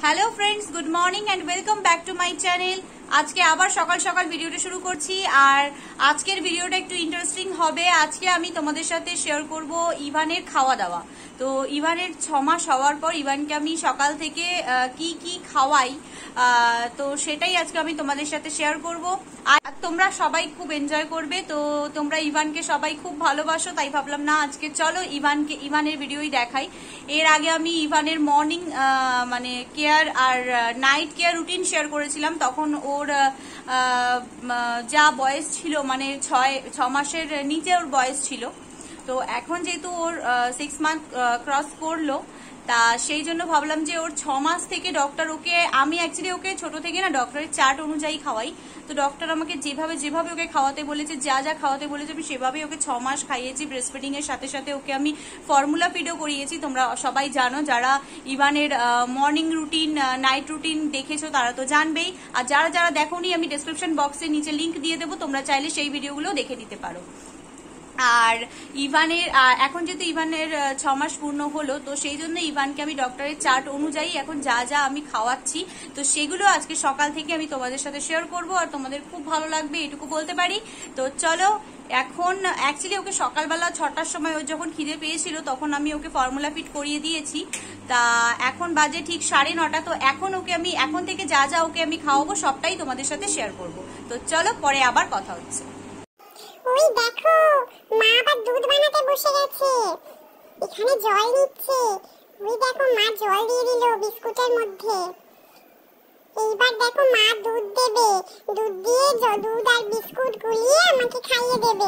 Hello friends, good morning and welcome back to my channel. আজকে আবার সকাল সকাল ভিডিওটা শুরু করছি। আর আজকের ভিডিওটা একটু ইন্টারেস্টিং হবে। আজকে আমি তোমাদের সাথে শেয়ার করব ইভানের খাওয়া দাওয়া। তো ইভানের 6 মাস হওয়ার পর ইভানকে আমি সকাল থেকে কি কি খাওয়াই, তো সেটাই আজকে আমি তোমাদের সাথে শেয়ার করব। আর তোমরা সবাই খুব এনজয় করবে। তো তোমরা ইভানকে সবাই খুব ভালোবাসো, তাই ভাবলাম না আজকে চলো ইভানের ভিডিওই দেখাই। এর আগে আমি ইভানের মর্নিং মানে কেয়ার আর নাইট কেয়ার রুটিন শেয়ার করেছিলাম। তখন ওর যা বয়স ছিল, মানে 6 মাসের নিচে ওর বয়স ছিল। তো এখন যেহেতু ওর 6 মান্থ ক্রস করলো, তা সেই জন্য ভাবলাম যে ওর 6 মাস থেকে ডক্টর আমি অ্যাকচুয়ালি ওকে ছোট থেকে না ডক্টরের চার্ট অনুযায়ী খাওয়াই। তো ডক্টর আমাকে যেভাবে ওকে খাওয়াতে বলেছে, যা খাওয়াতে বলেছে আমি সেভাবেই ওকে 6 মাস খাইয়েছি। ব্রেস্ট ফিডিং এর সাথে সাথে ওকে আমি ফর্মুলা ফিডও করিয়েছি। তোমরা সবাই জানো, যারা ইভানের মর্নিং রুটিন নাইট রুটিন দেখেছো তারা তো জানবেই। আর যারা দেখোনি, আমি ডেসক্রিপশন বক্সে নিচে লিঙ্ক দিয়ে দেবো, তোমরা চাইলে সেই ভিডিওগুলো দেখে নিতে পারো। আর ইভানের এখন যেহেতু ইভানের 6 মাস পূর্ণ হলো, তো সেই জন্য ইভানকে আমি ডক্টরের চার্ট অনুযায়ী এখন যা আমি খাওয়াচ্ছি, তো সেগুলো আজকে সকাল থেকে আমি তোমাদের সাথে শেয়ার করব। আর তোমাদের খুব ভালো লাগবে এটুকু বলতে পারি। তো চলো, এখন অ্যাকচুয়ালি ওকে সকালবেলা 6টার সময় ওর যখন খিদে পেয়েছিল তখন আমি ওকে ফর্মুলা ফিট করিয়ে দিয়েছি। তা এখন বাজে ঠিক 9:30। তো এখন থেকে যা ওকে আমি খাওয়াবো সবটাই তোমাদের সাথে শেয়ার করব। তো চলো, পরে আবার কথা হচ্ছে। ওই দেখো, মা আবার দুধ বানাতে বসে গেছে। এখানে জল দিচ্ছে। ওই দেখো, মা জল দিয়ে দিল বিস্কুটের মধ্যে। এইবার দেখো, মা দুধ দেবে। দুধ দিয়ে দুধ আর বিস্কুট গুলিয়ে আমাকে খাইয়ে দেবে।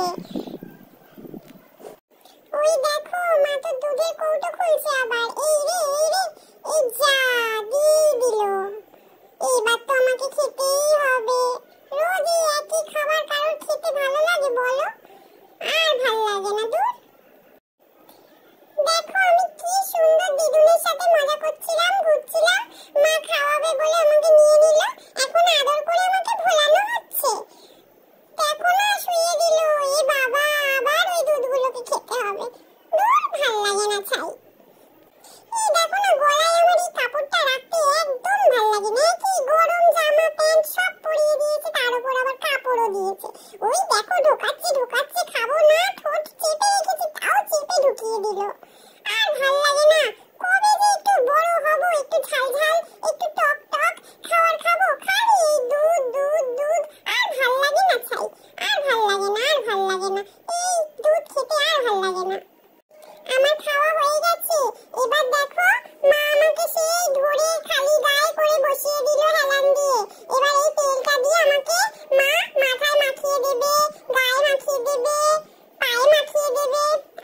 ওই দেখো, মা তো দুধের কৌটো খুলছে আবার। এই রে এই যা দিয়ে দিল। এইবার তো আমাকে খেতেই হবে। রোজই একই খাবার কারোর খেতে ভালো লাগে বলো? আর ভালো লাগে না দূর। দেখো, আমি কি সুন্দর দিদুনের সাথে মজা করছিলাম, ঘুরছিলাম। মা খাওয়াবে বলে আমাকে নিয়ে নিল। এখন আদর করে আমাকে ভোলানো হচ্ছে। দেখো না, শুয়ে দিল। এ বাবা, আবার ওই দুধগুলোকে খেতে হবে। দূর, ভালো লাগে না ছাই। এই দেখো না, গলায় আমার এই কাপড়টা রাখতে একদম ভালো লাগে না। কি গরম, জামা প্যান্ট সব পরিয়ে দিয়েছে, তার উপর আবার কাপড়ও দিয়েছে। ওই দেখো, ঢোকাচ্ছে খাবো না, ঠোঁট চেপে রেখেছি তাও চেপে ঢুকিয়ে দিল। আর ভালো লাগে না। কবে যে একটু বড় হব, একটু ঝাল একটু টক খাবার খাবো। খালি দুধ। আর ভালো লাগে না ছাই। আর ভালো লাগে না। এই দুধ খেতে আর ভালো লাগে না। আমার খাওয়া হয়ে গেছে। এবার দেখো, মা আমাকে সেই ধরে খালি গায়ে করে বসিয়ে দিল হেলান দিয়ে। এবার এই তেলটা দিয়ে আমাকে মা মাথায় মাখিয়ে দেবে, গায়ে মাখিয়ে দেবে, পায়ে মাখিয়ে দেবে।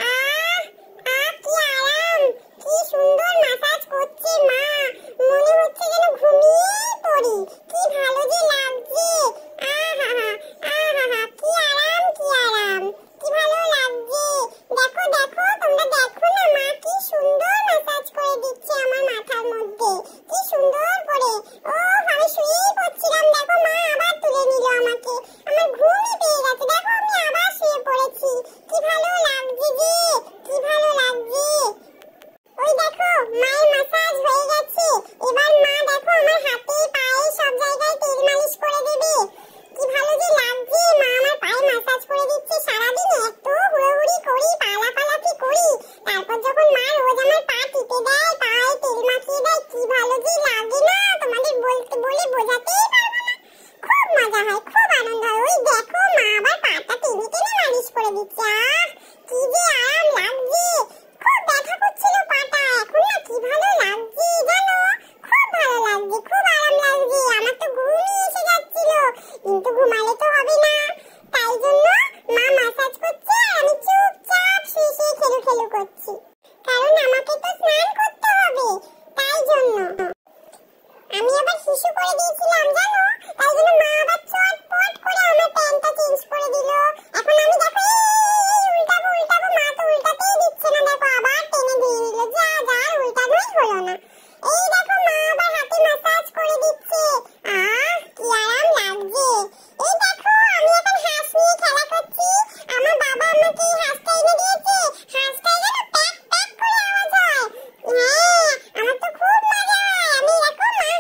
কি আরাম, কি সুন্দর মাসাজ করছে মা। মনে হচ্ছে যেন ঘুমিয়েই পড়ি। কি ভালো যে লাগছে। আহা, কি আরাম, কি ভালো লাগছে। দেখো, তোমরা দেখো না, মা কি সুন্দর মাসাজ করে দিচ্ছে আমার মাথার মধ্যে। কি সুন্দর করে। আমি শুয়েই পড়ছিলাম, দেখো মা আবার তুলে নিল আমাকে। আমার ঘুমই পেয়ে গেছে। দেখো, আমি আবার শুয়ে পড়েছি। কি ভালো লাগছে যে, কি ভালো লাগছে। ওই দেখো, মায়ের মাসাজ হয়ে গেছে। এবার মা দেখো আমার হাতে পায়ে সব জায়গায় তেল মালিশ করে দেবে। কি ভালো যে লাগছে। মা আমার পায়ে মাসাজ করে দিচ্ছে। সারাদিন এত হুড়োহুড়ি করি, পালাপালাকি করি, তারপর যখন মা রোজ আমার পা টিপে দেয়, পায়ে তেল মাখিয়ে দেয়, কি ভালো যে লাগে না, তোমাদের বলে বোঝাতেই পারবো না। খুব মজা হয়, খুব আনন্দ হয়। ওই দেখো, মা আবার পাটা টেনে মালিশ করে দিচ্ছে। কি যে আরাম লাগছে। খুব ব্যথা করছিল পাটা, এখন না কি ভালো লাগছে জানো। খুব ভালো লাগছে, খুব আরাম লাগছে। আমার তো ঘুমই এসে যাচ্ছিল, কিন্তু ঘুমালে তো হবে না, তাই জন্য মা মাসাজ করছে আর আমি চুপচাপ শুয়ে খেলু করছি। কারণ আমাকে তো স্নান করতে হবে, তাই জন্য। আমি আবার শিশু করে দিয়েছিলাম জানো, তাই জন্য মা আবার চটপট করে আমার প্যান্টটা চেঞ্জ করে দিল। এখন আমি দেখো উল্টাবো, মা তো উল্টাতেই দিচ্ছে না। দেখো, আবার টেনে দিয়ে নিল। যা উল্টানোই হলো না। এই দেখো, মা আবার হাতে মাসাজ করে দিচ্ছে। কি আরাম লাগছে। এই দেখো, আমি এখন হাঁস নিয়ে খেলা করছি। আমার বাবা আমাকে এই হাঁসটা এনে দিয়েছে। হাঁসটা যেন প্যাক করে আওয়াজ হয়। আমার তো খুব মজা হয়। আমি দেখো, মা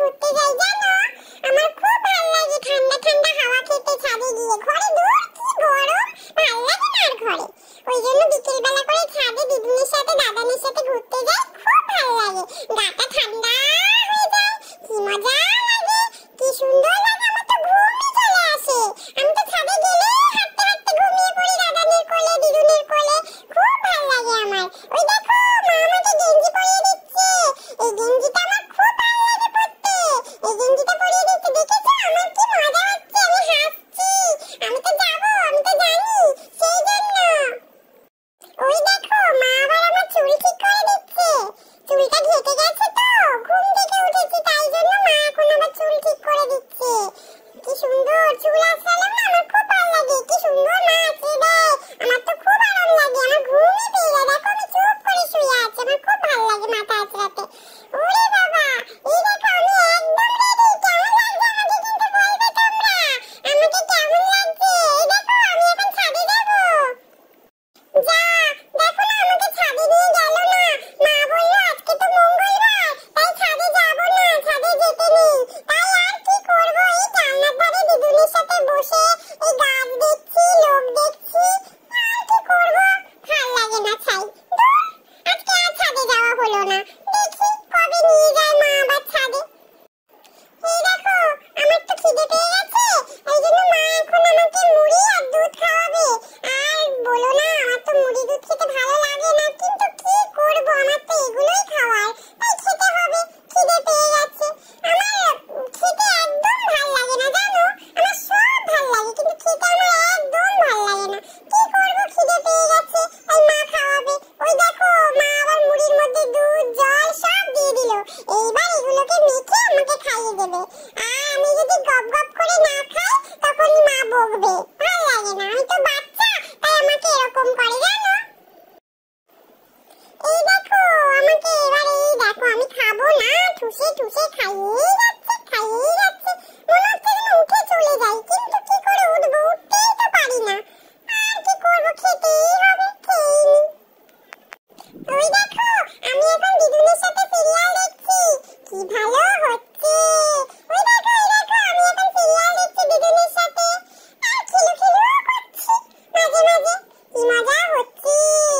ঘুরতে যাই জানো, আমার খুব ভালো লাগে ঠান্ডা ঠান্ডা হাওয়া খেতে ছাদে গিয়ে। ঘরে দূর কি গরম, ভালো লাগে না আর ঘরে। ওই জন্য বিকেল বেলা করে ছাদে দিদুনের সাথে দাদানের সাথে ঘুরতে যাই, খুব ভালো লাগে। গাটা ঠান্ডা হয়ে যায়, কি মজা লাগে, কি সুন্দর লাগে। আমার তো ঘুমই চলে আসে, আমি তো ছাদে গেলেই হাঁটতে হাঁটতে ঘুমিয়ে পড়ি দাদানের কোলে দিদুনের কোলে, খুব ভালো লাগে আমার। ওই দেখো মা আমাকে গেঞ্জি পরিয়ে দিচ্ছে, এই গেঞ্জিটা আমার খুব ভালো লাগে পরতে। এই গেঞ্জিটা পরিয়ে দিচ্ছে, দেখেছো আমার কি মজা হচ্ছে, আমি হাসছি। আমি তো যাবো, আমি তো জানি, সেই জন্য। ওই দেখো মা আবার আমার চুল ঠিক করে দিচ্ছে, চুলটা ঘেটে গেছে তো, ঘুম থেকে উঠেছি তাই জন্য মা এখন আবার চুল ঠিক করে দিচ্ছে। কি সুন্দর চুল আছড়ালাম না, আমার খুব ভালো লাগে। কি সুন্দর মা আছড়ে দেয়, আমার তো খুব আরাম লাগে। আমার ঘুমই পেয়ে যায়, দেখো আমি চুপ করে শুয়ে আছি, আমার খুব ভালো লাগে মাথা আছড়াতে। ওরে বাবা, এই দেখো আমি একদম রেডি। কেমন লাগছে আমাকে কিন্তু বলবে তোমরা, আমাকে কেমন লাগছে। এই দেখো আমি এখন ছাদে যাবো। যা, দেখো না আমাকে ছাদে নিয়ে গেল না, মা বললো আজকে তো মঙ্গলবার, তাই ছাদে যাবো না, ছাদে যেতে নেই। তাই আর কি করবো, এই জানলার ধারে দিদুনের সাথে বসে এই গাছ দেখছি, লোক দেখছি, আর কি করবো, ভাল লাগে না ছাই। দূর, আজকে আর ছাদে যাওয়া হলো না, দেখি কবে নিয়ে যায় মা আবার ছাদে। এই দেখো আমার তো খিদে পেয়ে গেছে, এই জন্য মা এখন আমাকে মুড়ি আর দুধ খাওয়াবে। আর বলো না, আমার তো মুড়ি দুধ খেতে ভালো লাগে না, কিন্তু কি করবো, আমার তো এগুলোই খাওয়ার, তাই খেতে হবে। খিদে পেয়ে গেছে, আমার খেতে একদম ভাল লাগে না জানো, আমার সব ভাল লাগে কিন্তু খেতে আমার একদম ভাল লাগে না। কি করবো, খিদে পেয়ে গেছে, এই মা খাওয়াবে। ওই দেখো মা আবার মুড়ির মধ্যে দুধ জল সব দিয়ে দিল, এইবার এগুলোকে মেখে আমাকে খাইয়ে দেবে। আর আমি যদি গপ গপ করে না খাই তখন মা বকবে, ভাল লাগে না, আমি তো বাচ্চা তাই আমাকে এরকম করে জানো। এই দেখো আমাকে এবার, এই দেখো আমি খাবো না, ঠুসে ঠুসে খাইয়েই যাচ্ছে খাইয়েই যাচ্ছে, মনে হচ্ছে যেন উঠে চলে যাই, কিন্তু কি করে উঠবো, উঠতেই তো পারি না। আর কি করবো, খেতেই হবে, খেয়েই নি। ওই দেখো আমি এখন দিদুনের সাথে সিরিয়াল দেখছি, কি ভালো হচ্ছে। ওই দেখো আমি এখন সিরিয়াল দেখছি দিদুনের সাথে, আর খিলু খিলু করছি মাঝে মাঝে, কি মজা হচ্ছে।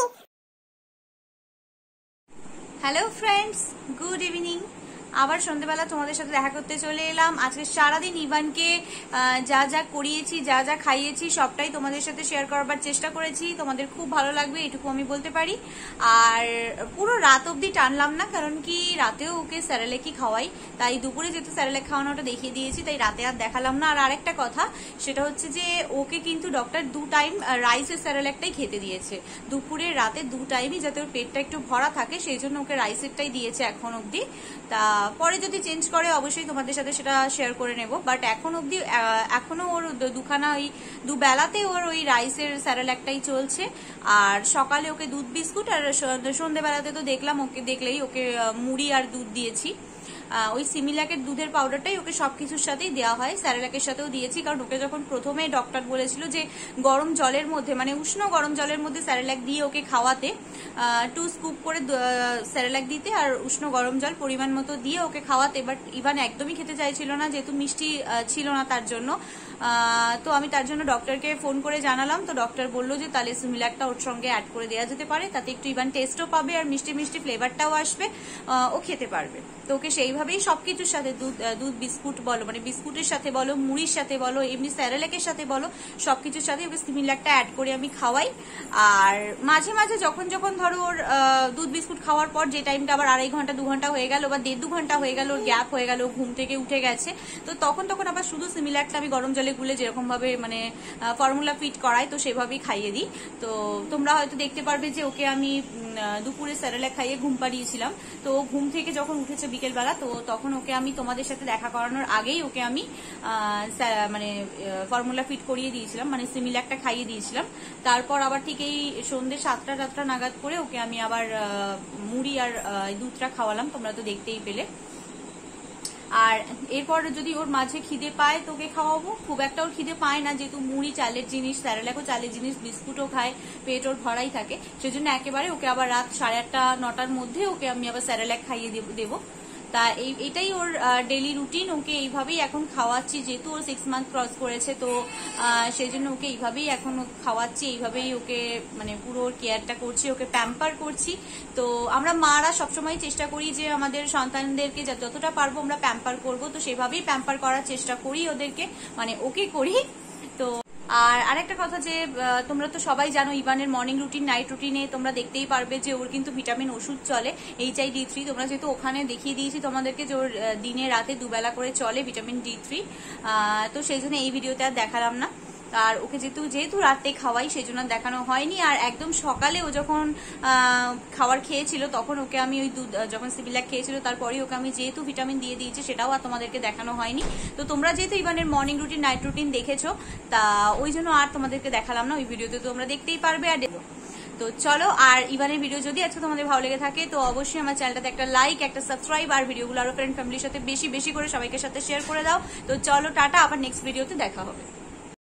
Hello friends, good evening. আবার সন্ধ্যেবেলা তোমাদের সাথে দেখা করতে চলে এলাম। আজকে সারাদিন ইভানকে যা যা করিয়েছি, যা যা খাইয়েছি সবটাই তোমাদের সাথে শেয়ার করবার চেষ্টা করেছি। তোমাদের খুব ভালো লাগবে এটুকু আমি বলতে পারি। আর পুরো রাত অবধি টানলাম না, কারণ কি রাতেও ওকে স্যারেলেকই খাওয়াই, তাই দুপুরে যেহেতু স্যারেলেক খাওয়ানোটা দেখিয়ে দিয়েছি তাই রাতে আর দেখালাম না। আর আরেকটা কথা, সেটা হচ্ছে যে ওকে কিন্তু ডক্টর 2 টাইম রাইসের স্যারেলেকটাই খেতে দিয়েছে, দুপুরে রাতে 2 টাইমই, যাতে ওর পেটটা একটু ভরা থাকে, সেই জন্য ওকে রাইসেরটাই দিয়েছে এখন অবধি। তা পরে যদি চেঞ্জ করে অবশ্যই তোমাদের সাথে সেটা শেয়ার করে নেব, বাট এখন অবধি এখনো ওর দুখানা ওই দুবেলাতে ওর ওই রাইসের স্যারেলেকটাই চলছে। আর সকালে ওকে দুধ বিস্কুট, আর সন্ধ্যেবেলাতে তো দেখলাম, ওকে দেখলেই ওকে মুড়ি আর দুধ দিয়েছি। ওই সিমিলাকের দুধের পাউডারটাই ওকে সবকিছুর সাথেই দেওয়া হয়, স্যারেলাকের সাথেও দিয়েছি, কারণ ওকে যখন প্রথমে ডক্টর বলেছিল যে গরম জলের মধ্যে, মানে উষ্ণ গরম জলের মধ্যে স্যারেলাক দিয়ে ওকে খাওয়াতে, 2 স্কুপ করে স্যারেলাক দিতে আর উষ্ণ গরম জল পরিমাণ মতো দিয়ে ওকে খাওয়াতে, বাট ইভান একদমই খেতে চাইছিল না, যেহেতু মিষ্টি ছিল না তার জন্য। তো আমি তার জন্য ডক্টরকে ফোন করে জানালাম, তো ডক্টর বললো যে তাহলে সিমিলাকটা ওর সঙ্গে অ্যাড করে দেওয়া যেতে পারে, তাতে একটু ইভান টেস্টও পাবে আর মিষ্টি মিষ্টি ফ্লেভারটাও আসবে, ও খেতে পারবে। তো ওকে সেইভাবেই সবকিছুর সাথে দুধ বিস্কুট বলো, মানে বিস্কুটের সাথে বলো, মুড়ির সাথে বলো, এমনি স্যারেলেকের সাথে বলো, সবকিছুর সাথে ওকে সিমিলাকটা অ্যাড করে আমি খাওয়াই। আর মাঝে মাঝে যখন যখন ধরো ওর দুধ বিস্কুট খাওয়ার পর যে টাইমটা আবার 2.5 ঘন্টা 2 ঘন্টা হয়ে গেল বা 1.5-2 ঘন্টা হয়ে গেল, ওর গ্যাপ হয়ে গেল, ঘুম থেকে উঠে গেছে, তো তখন আবার শুধু সিমিলাকটা আমি গরম জলে গুলে যেরকম ভাবে মানে ফর্মুলা ফিট করাই, তো সেভাবেই খাইয়ে দিই। তো তোমরা হয়তো দেখতে পারবে যে ওকে আমি দুপুরে স্যারেলাক খাইয়ে ঘুম পাড়িয়েছিলাম, তো ঘুম থেকে যখন উঠেছে বিকেলবেলা, তো তখন ওকে আমি তোমাদের সাথে দেখা করানোর আগেই ওকে আমি মানে ফর্মুলা ফিট করিয়ে দিয়েছিলাম, মানে সিমিলাকটা খাইয়ে দিয়েছিলাম। তারপর আবার ঠিক এই সন্ধ্যে 7টা নাগাদ করে ওকে আমি আবার মুড়ি আর দুধটা খাওয়ালাম, তোমরা তো দেখতেই পেলে। আর এরপর যদি ওর মাঝে খিদে পায় তো ওকে খাওয়াবো, খুব একটা ওর খিদে পায় না, যেহেতু মুড়ি চালের জিনিস, স্যারেলাকও চালের জিনিস, বিস্কুটও খায়, পেট ওর ভরাই থাকে, সেজন্য একেবারে ওকে আবার রাত 8:30-9টার মধ্যে ওকে আমি আবার স্যারেলাক খাইয়ে দেবো। তা এটাই ওর ডেইলি রুটিন। ওকে এইভাবেই এখন খাওয়াচ্ছি, যেহেতু ওর 6 মান্থ ক্রস করেছে, তো সেই জন্য ওকে এইভাবেই এখন খাওয়াচ্ছি, এইভাবেই ওকে মানে পুরো কেয়ারটা করছি, ওকে প্যাম্পার করছি। তো আমরা মারা সবসময় চেষ্টা করি যে আমাদের সন্তানদেরকে যতটা পারবো আমরা প্যাম্পার করব, তো সেভাবেই প্যাম্পার করার চেষ্টা করি ওদেরকে, মানে ওকে করি। তো আর আরেকটা কথা যে তোমরা তো সবাই জানো ইভানের মর্নিং রুটিন নাইট রুটিনে তোমরা দেখতেই পারবে যে ওর কিন্তু ভিটামিন ওষুধ চলে HID3। তোমরা যেহেতু ওখানে দেখিয়ে দিয়েছি তোমাদেরকে যে ওর দিনে রাতে দুবেলা করে চলে ভিটামিন D3, তো সেই জন্য এই ভিডিওতে আর দেখালাম না। আর ওকে যেহেতু রাতে খাওয়াই সেই জন্য দেখানো হয়নি। আর একদম সকালে ও যখন খাবার খেয়েছিল তখন ওকে আমি ওই দুধ, যখন সিভিলাক খেয়েছিল তারপরে ওকে আমি যেহেতু ভিটামিন দিয়ে দিয়েছি সেটাও আর তোমাদেরকে দেখানো হয়নি। তো তোমরা যেহেতু ইভানের মর্নিং রুটিন নাইট রুটিন দেখেছো, তা ওই জন্য আর তোমাদেরকে দেখালাম না, ওই ভিডিওতে তোমরা দেখতেই পারবে। আর তো চলো, আর ইভানের ভিডিও যদি আজকে তোমাদের ভালো লেগে থাকে তো অবশ্যই আমার চ্যানেলটাতে একটা লাইক, একটা সাবস্ক্রাইব, আর ভিডিওগুলো আরো ফ্রেন্ড ফ্যামিলির সাথে বেশি বেশি করে সবাইকে সাথে শেয়ার করে দাও। তো চলো টাটা, আবার নেক্সট ভিডিওতে দেখা হবে।